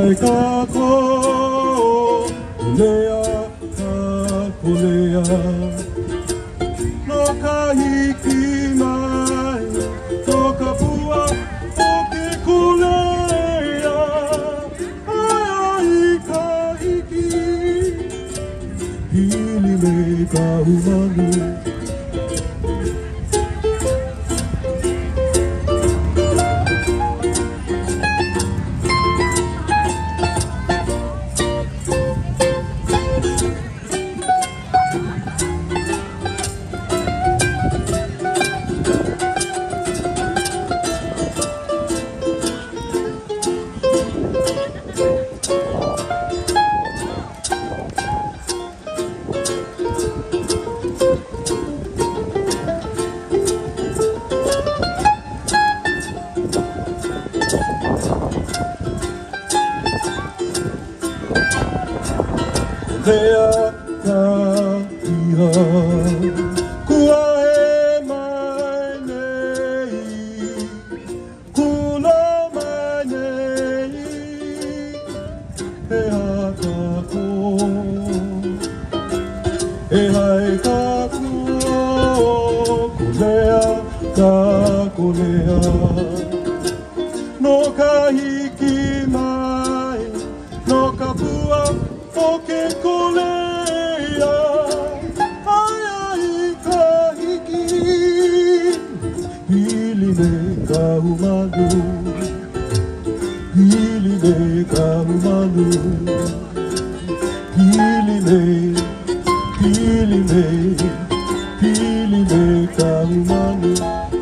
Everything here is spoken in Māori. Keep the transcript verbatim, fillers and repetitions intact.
hai ka ko lea ka kolea no ka hiki mai no ka pua o ke kolea ai ka hiki hili me ka umanu Lea ka iha kua e mai nei kula mai nei e haka ko e hai ka ko kulea ka kulea no ka hiki mai no ka pua o ke kolea ai ai ka hiki hili me ka umanu hili me ka umanu hili me hili me hili me ka umanu